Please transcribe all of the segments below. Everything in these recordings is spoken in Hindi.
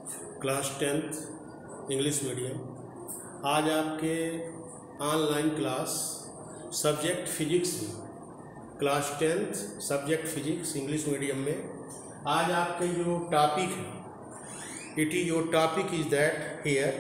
Class 10th English medium. आज आपके ऑनलाइन क्लास सब्जेक्ट फिजिक्स में, class 10th subject physics English medium में आज आपके जो टॉपिक है, it is your topic is that here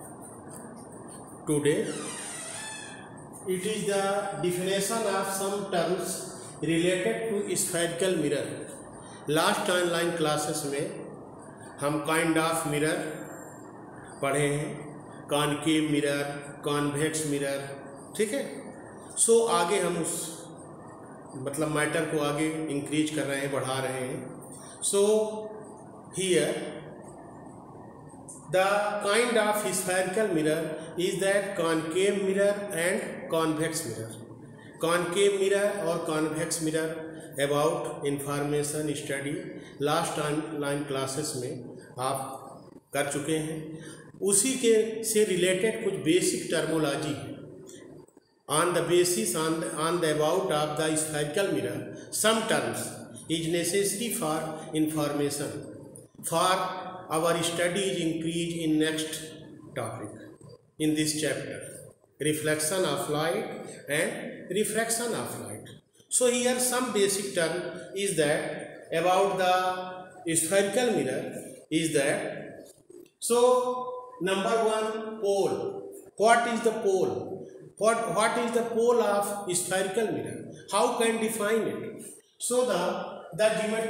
today it is the definition of some terms related to spherical mirror। Last online classes में हम काइंड ऑफ मिरर पढ़े हैं, कॉनकेव मिरर, कॉन्वेक्स मिरर, ठीक है। सो आगे हम उस मतलब मैटर को आगे इंक्रीज कर रहे हैं, बढ़ा रहे हैं। So here the kind of spherical mirror is that concave mirror and convex mirror। concave mirror और convex mirror about information study last online classes में आप कर चुके हैं। उसी के से रिलेटेड कुछ बेसिक टर्मोलॉजी है। on the basis on the about of the spherical mirror some terms is necessary for information for our study is increased in next topic in this chapter, reflection of light and refraction of light। So here some basic term is that about the spherical mirror is that, so number one, pole। what is the pole? What is the pole of spherical mirror? How can define it? So the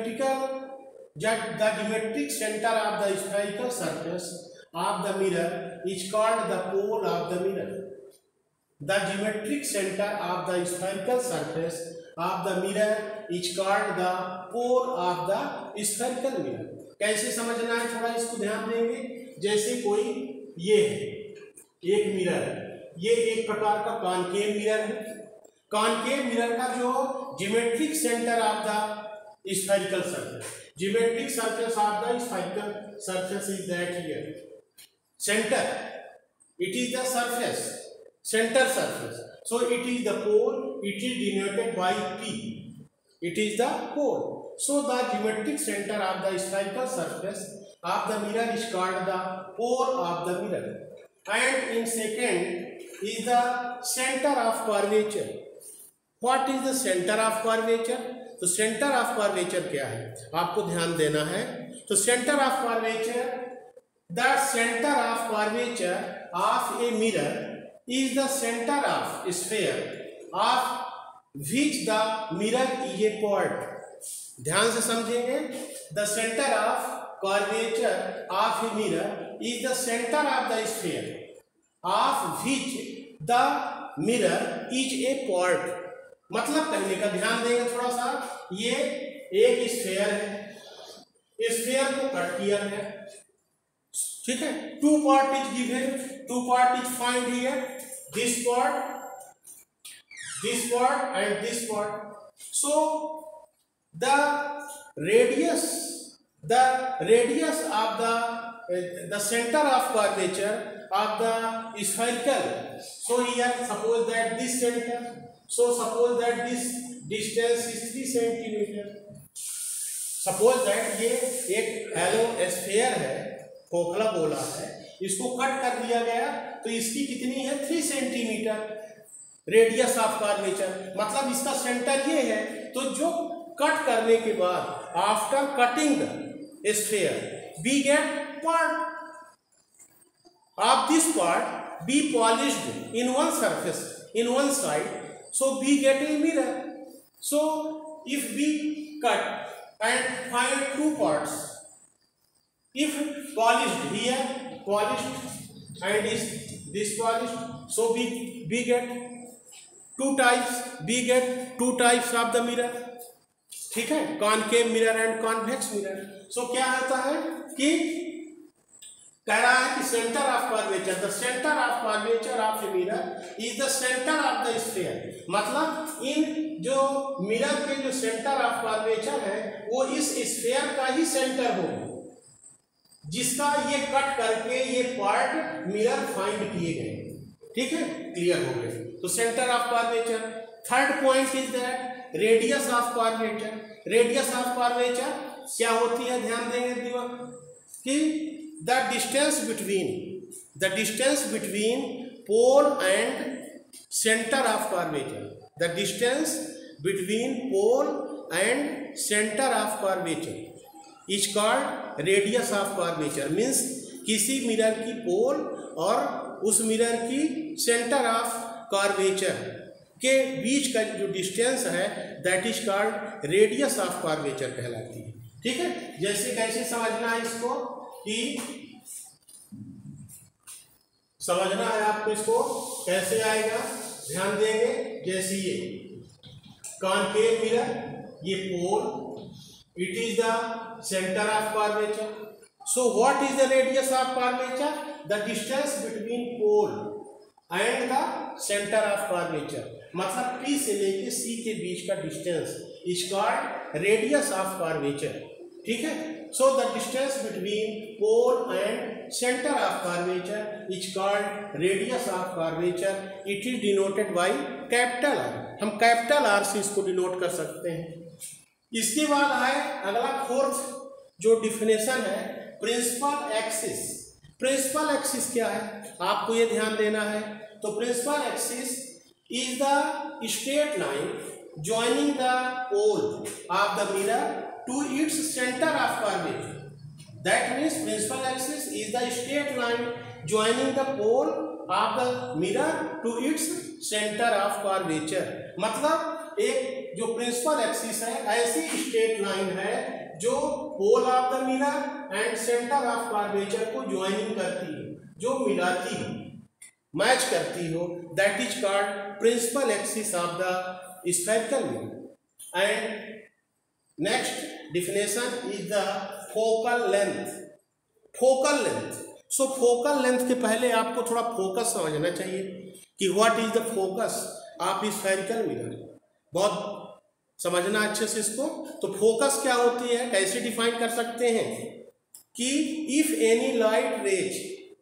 geometric center of the spherical surface of the mirror is called the pole of the mirror। The geometric center of the spherical surface of the mirror is called the pole of the spherical mirror। कैसे समझना है, थोड़ा इसको ध्यान देंगे। जैसे कोई ये है, एक मिरर है, ये एक प्रकार का कॉनकेव मिरर है। कॉनकेव मिरर का जो geometric centre of the spherical surface, geometric surface of the spherical surface is that here center, it is the surface, center surface, so it is the pole, it is denoted by P, it is the pole। So the geometric center of the spherical surface of the mirror is called the pole of the mirror। and in second is the center of curvature। what is the center of curvature? तो सेंटर ऑफ कर्वेचर क्या है, आपको ध्यान देना है। तो centre of curvature, the centre of curvature of a mirror is the centre of sphere of which the mirror is a point. ध्यान से समझेंगे। The centre of curvature of a mirror is the centre of the sphere of which the mirror is a point. मतलब कहने का ध्यान देंगे थोड़ा सा। ये एक स्फीयर है, स्फीयर को कट किया है, ठीक है। Two part is given, two part is find here, this part and this part. So the radius of the centre of curvature of the spherical. So here suppose that this centre, so suppose that this distance is 3 centimeter। suppose that ये एक हेलो स्फीयर है, खोखला गोला है, इसको कट कर दिया गया तो इसकी कितनी है, 3 सेंटीमीटर रेडियस ऑफ कर्वेचर। मतलब इसका सेंटर ये है। तो जो कट करने के बाद after cutting the sphere we get part of this part be polished in one surface in one side, so we get a mirror। so if we cut and find two parts, if polished here, polished and is this polished, so we get two types, we get two types of the mirror, ठीक है, concave mirror and convex mirror. So क्या होता है कि कह रहा है कि centre of curvature, the centre of curvature of a mirror is the centre of the sphere. मतलब इन जो मिरर के जो सेंटर ऑफ कर्वेचर है वो इस स्फीयर का ही सेंटर होगा, जिसका ये कट करके ये पार्ट मिरर फाइंड किए गए, ठीक है, क्लियर हो गए। तो centre of curvature. Third point is that radius of curvature. Radius of curvature क्या होती है, ध्यान देंगे कि the distance between pole and center of curvature, the distance between pole and center of curvature is called radius of curvature. Means किसी मिरर की पोल और उस मिरर की सेंटर ऑफ कर्वेचर के बीच का जो डिस्टेंस है that is called radius of curvature कहलाती है। ठीक है, जैसे कैसे समझना है इसको, कि समझना है आपको, इसको कैसे आएगा ध्यान देंगे। जैसे ये कॉनकेव मिरर, ये pole, it is the centre of curvature. So what is the radius of curvature? The distance between pole and the centre of curvature, मतलब P से लेके C के बीच का distance is called radius of curvature. ठीक है, so the distance between pole and centre of curvature is called radius of curvature. It is denoted by capital R। हम कैपिटल R से इसको डिनोट कर सकते हैं। इसके बाद है अगला फोर्थ जो डिफिनेशन है, प्रिंसिपल एक्सिस। प्रिंसिपल एक्सिस क्या है आपको ये ध्यान देना है। तो principal axis is the straight line joining the pole of the mirror to its center of curvature। That means principal axis is the straight line joining the pole of the mirror to its center of curvature। मतलब एक जो प्रिंसिपल एक्सिस है ऐसी स्ट्रेट लाइन है जो pole of the mirror and centre of curvature को ज्वाइनिंग करती है, जो मिलाती है, मैच करती हो, that is called principal axis of the spherical mirror। And next definition is the focal length। focal length, so focal length के पहले आपको थोड़ा फोकस समझना चाहिए कि what is the focus of spherical mirror। बहुत समझना अच्छे से इसको। तो फोकस क्या होती है, कैसे डिफाइन कर सकते हैं कि if any light rays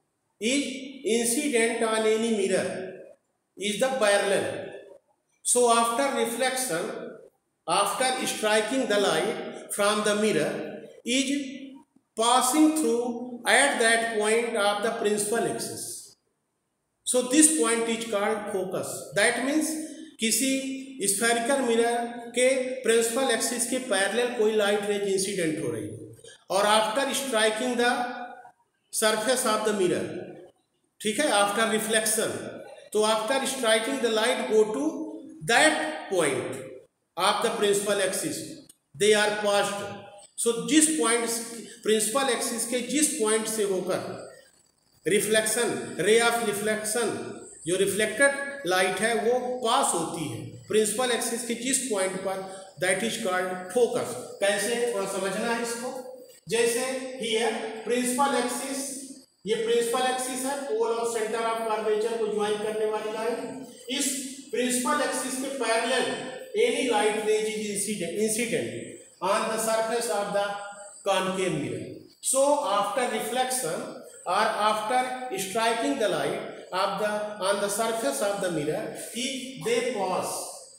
is incident on any mirror is the parallel, so after reflection, after striking the light from the mirror is passing through at that point of the principal axis, so this point is called focus। that means किसी स्फेरिकल मिरर के प्रिंसिपल एक्सिस के पैरेलल कोई लाइट रेज इंसिडेंट हो रही है और after striking the surface of the mirror, ठीक है, आफ्टर रिफ्लेक्शन, तो after striking the light go to that point of the principal axis, they are passed। so जिस पॉइंट प्रिंसिपल एक्सिस के जिस पॉइंट से होकर रिफ्लेक्शन, रे ऑफ रिफ्लेक्शन, जो रिफ्लेक्टेड लाइट है वो पास होती है प्रिंसिपल एक्सिस के जिस पॉइंट पर, दैट इज कॉल्ड फोकस। कैसे थोड़ा समझना है इसको। जैसे हियर प्रिंसिपल एक्सिस, ये प्रिंसिपल एक्सिस है, पोल और सेंटर ऑफ कर्वेचर को ज्वाइन करने वाली लाइन। इस प्रिंसिपल एक्सिस के parallel any light rays is incident on the surface of the concave mirror. So after reflection और after striking the light of the on the surface of the mirror, they pass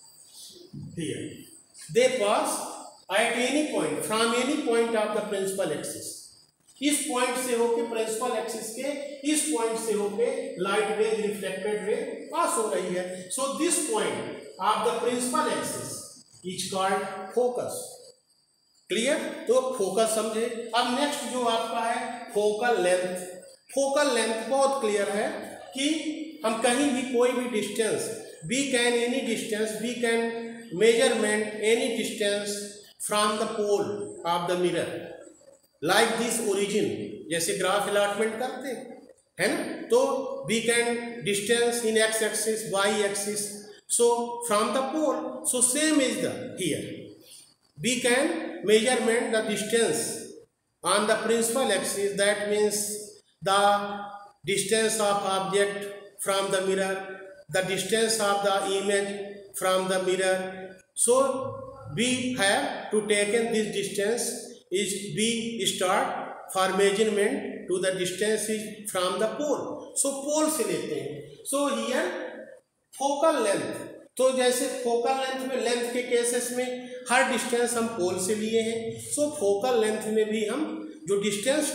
here, they pass at any point from any point of the principal axis. इस पॉइंट से होके प्रिंसिपल एक्सिस के इस पॉइंट से होके लाइट रेज, रिफ्लेक्टेड रे पास हो रही है। So this point of the principal axis is called focus. Clear? तो फोकस समझे। अब नेक्स्ट जो आपका है फोकल लेंथ। फोकल लेंथ बहुत क्लियर है कि हम कहीं भी कोई भी distance, we can any distance, we can measurement any distance from the pole of the mirror like this origin, जैसे ग्राफ अलॉटमेंट करते है ना, तो we can distance in X axis, Y axis, so from the pole, so same is the here, we can measurement the distance on the principal axis, that means the distance of object from the mirror, the distance of the image from the mirror. So we have to taken this distance is we start for measurement to the distance is from the pole, so pole से लेते हैं। so here focal length, तो जैसे फोकल लेंथ में, लेंथ के केसेस में हर डिस्टेंस हम पोल से लिए हैं, सो फोकल लेंथ में भी हम जो डिस्टेंस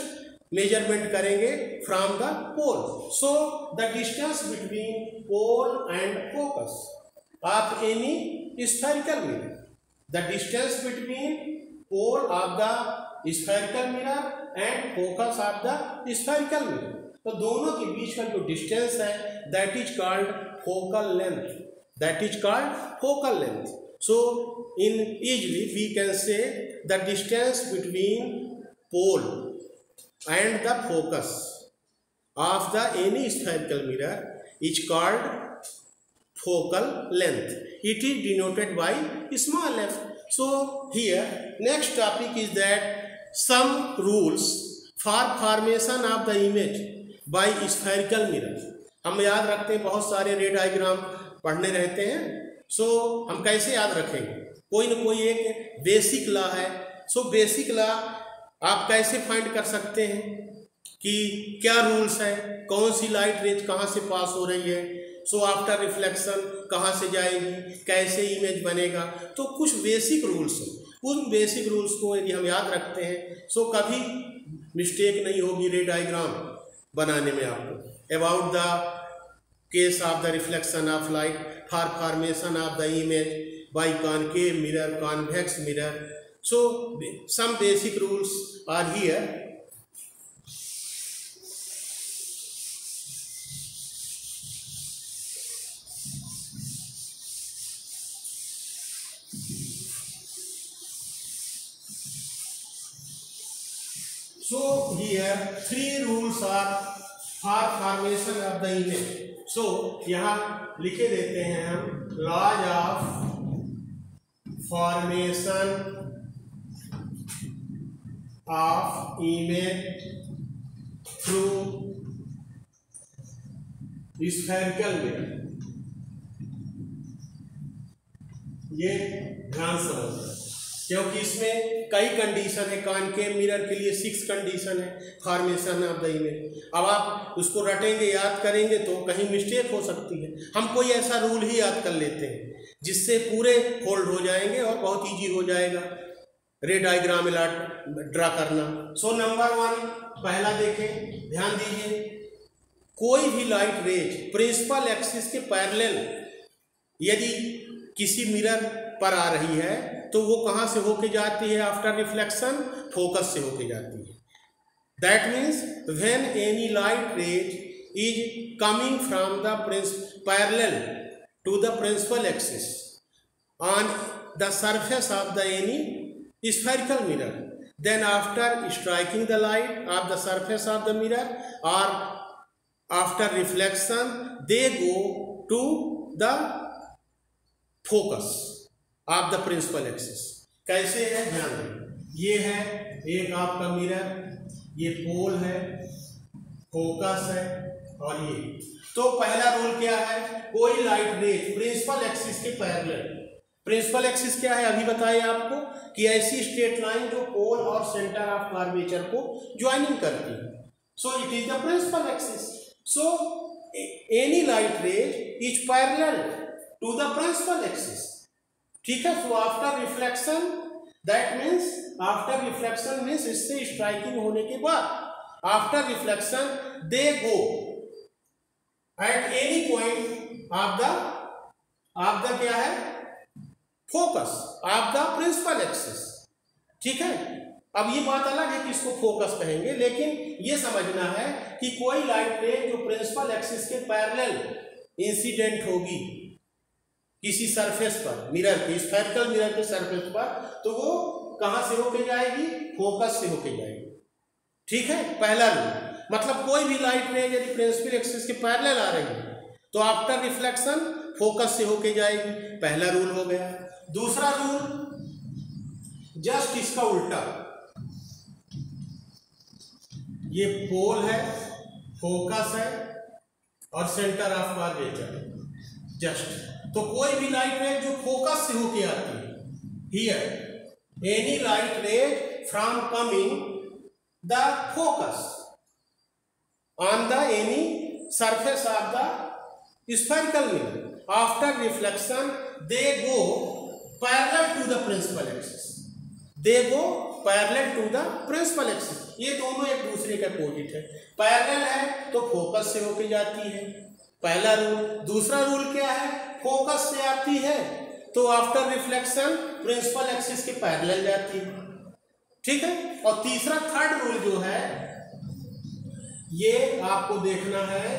मेजरमेंट करेंगे from the pole. So the distance between pole and focus of any spherical mirror, the distance between pole of the spherical mirror and focus of the spherical mirror, तो दोनों के बीच का जो डिस्टेंस है that is called focal length, that is called focal length. So in easily we can say the distance between pole and the focus of the any spherical mirror is called focal length. It is denoted by small f. So here next topic is that some rules for formation of the image by spherical mirror. हम याद रखते हैं, बहुत सारे रे डायग्राम पढ़ने रहते हैं। सो हम कैसे याद रखेंगे, कोई ना कोई एक बेसिक लॉ है। सो बेसिक लॉ आप कैसे फाइंड कर सकते हैं कि क्या रूल्स है, कौन सी लाइट रेज कहाँ से पास हो रही है, सो आफ्टर रिफ्लेक्शन कहाँ से जाएगी, कैसे इमेज बनेगा, तो कुछ बेसिक रूल्स हैं। उन बेसिक रूल्स को यदि हम याद रखते हैं सो कभी मिस्टेक नहीं होगी रे डायग्राम बनाने में आपको। About the case of the reflection of light for formation of the image by concave mirror, convex mirror. So some basic rules are here. So here three rules are for formation of the image. So यहाँ लिखे देते हैं हम laws of formation of image through spherical mirror. ये ध्यान समझना क्योंकि इसमें कई कंडीशन है। कॉनकेव मिरर के लिए 6 कंडीशन है फॉर्मेशन ऑफ द इमेज। अब आप उसको रटेंगे, याद करेंगे तो कहीं मिस्टेक हो सकती है। हम कोई ऐसा रूल ही याद कर लेते हैं जिससे पूरे होल्ड हो जाएंगे और बहुत इजी हो जाएगा रे डायग्राम ड्रा करना। सो नंबर 1 पहला देखें, ध्यान दीजिए, कोई भी लाइट रेज प्रिंसिपल एक्सिस के पैरेलल यदि किसी मिरर पर आ रही है तो वो कहाँ से होके जाती है आफ्टर रिफ्लेक्शन, फोकस से होके जाती है। That means when any light rays is coming from the parallel to the principal axis on the surface of the any spherical mirror, then after striking the light of the surface of the mirror और after reflection they go to the focus of the principal axis. कैसे है ध्यान दें, ये है एक आपका मिरर, ये पोल है, फोकस है और ये। तो पहला रूल क्या है, कोई लाइट रेज प्रिंसिपल एक्सिस के पैरेलल। प्रिंसिपल एक्सिस क्या है अभी बताया आपको कि ऐसी स्ट्रेट लाइन जो पोल और सेंटर ऑफ कर्वेचर को ज्वाइनिंग करती है। So it is the principal axis. So any light rays is parallel to the principal axis, ठीक है। So after reflection, that means after reflection means इससे स्ट्राइकिंग होने के बाद after reflection they go at any point of the क्या है focus of the principal axis, ठीक है। अब ये बात अलग है कि इसको फोकस कहेंगे, लेकिन ये समझना है कि कोई लाइट रे जो प्रिंसिपल एक्सिस के पैरेलल इंसिडेंट होगी किसी सरफेस पर, मिरर के स्फेरिकल मिरर के सरफेस पर, तो वो कहां से होके जाएगी, फोकस से होके जाएगी, ठीक है। पहला रूल मतलब कोई भी लाइट रे यदि प्रिंसिपल एक्सिस के पैरेलल आ रही है तो आफ्टर रिफ्लेक्शन फोकस से होके जाएगी, पहला रूल हो गया। दूसरा रूल जस्ट इसका उल्टा, ये पोल है, फोकस है और सेंटर ऑफ कर्वेचर जस्ट। तो कोई भी लाइट रे जो फोकस से होके आती है, here any light ray from coming the focus on the any surface of the spherical mirror after reflection they go parallel to the principal axis, they go parallel to the principal axis, ये दोनों एक दूसरे के अपोजिट है। पैरेलल है तो फोकस से होके जाती है, पहला रूल। दूसरा रूल क्या है, फोकस से आती है तो आफ्टर रिफ्लेक्शन प्रिंसिपल एक्सिस के पैरेलल जाती है, ठीक है। और तीसरा थर्ड रूल जो है ये आपको देखना है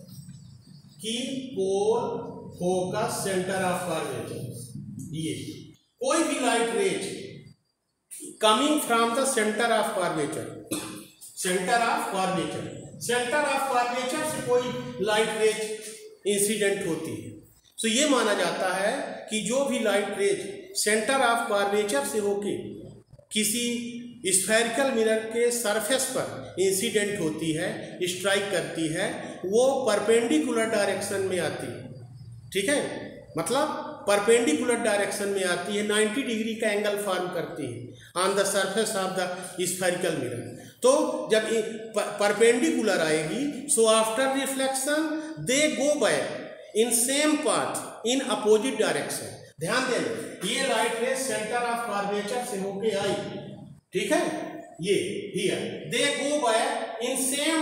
कि pole focus centre of curvature, ये कोई भी light rays coming from the centre of curvature, centre of curvature, centre of curvature से कोई लाइट रेज इंसिडेंट होती है, तो ये माना जाता है कि जो भी light rays centre of curvature से होके किसी स्फेरिकल मिरर के सरफेस पर इंसिडेंट होती है, स्ट्राइक करती है, वो परपेंडिकुलर डायरेक्शन में आती है, ठीक है। मतलब परपेंडिकुलर डायरेक्शन में आती है, 90 डिग्री का एंगल फॉर्म करती है on the surface of the spherical mirror. तो जब परपेंडिकुलर आएगी, so after reflection they go back in same path in opposite direction. ध्यान देना, ये लाइट रे सेंटर ऑफ कर्वेचर से होके आई, ठीक है, ये here they go back in same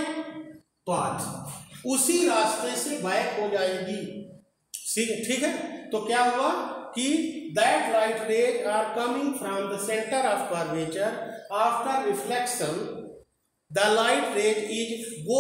path, उसी रास्ते से बैक हो जाएगी, ठीक है। तो क्या हुआ कि that light rays are coming from the centre of curvature, after reflection the light rays is go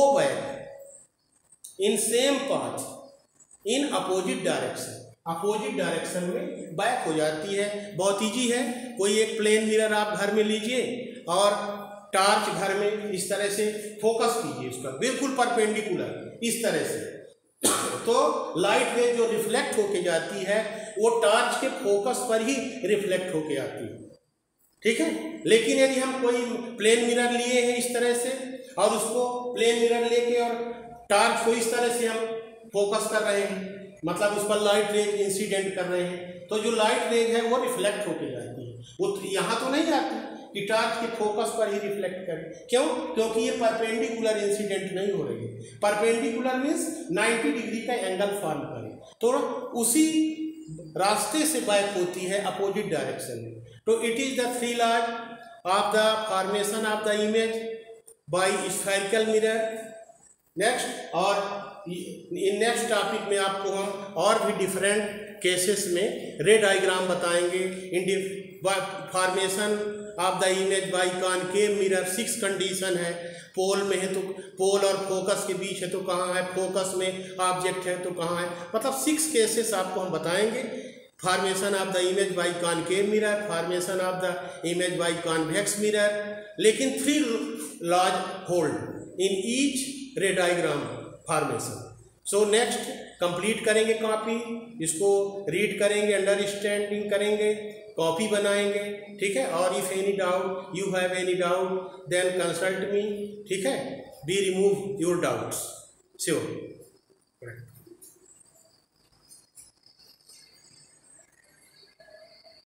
back in same path in opposite direction, opposite direction में बैक हो जाती है। बहुत इजी है, कोई एक प्लेन मिरर आप घर में लीजिए और टार्च घर में इस तरह से फोकस कीजिए उसका, बिल्कुल परपेंडिकुलर इस तरह से, तो लाइट रे जो रिफ्लेक्ट होके जाती है वो टार्च के फोकस पर ही रिफ्लेक्ट होके आती है, ठीक है। लेकिन यदि हम कोई प्लेन मिरर लिए हैं इस तरह से और उसको प्लेन मिरर लेके और टार्च को इस तरह से हम फोकस कर रहे हैं, मतलब उस पर लाइट रेज इंसिडेंट कर रहे हैं, तो जो लाइट रेज है वो रिफ्लेक्ट होके जाती है, वो यहाँ तो नहीं जाती कि टार्च के फोकस पर ही रिफ्लेक्ट करे। क्यों? क्योंकि ये परपेंडिकुलर इंसिडेंट नहीं हो रही है। परपेंडिकुलर मीन्स 90 डिग्री का एंगल फॉर्म करे, तो उसी रास्ते से बैक होती है अपोजिट डायरेक्शन में। तो it is the three laws of the formation of the image by spherical mirror. Next, और इन नेक्स्ट टॉपिक में आपको हम और भी डिफरेंट केसेस में रे डायग्राम बताएंगे in formation of the image by concave mirror. 6 condition है, पोल में है तो पोल और फोकस के बीच है तो कहाँ है, फोकस में ऑब्जेक्ट है तो कहाँ है, मतलब 6 केसेस आपको हम बताएंगे। Formation of the image by concave mirror, formation of the image by convex mirror, लेकिन 3 laws hold in each ray diagram formation. So next complete करेंगे कॉपी, इसको रीड करेंगे, अंडरस्टैंडिंग करेंगे, कॉपी बनाएंगे, ठीक है। और if any doubt you have any doubt then consult me, ठीक है। Be remove your doubts, sure.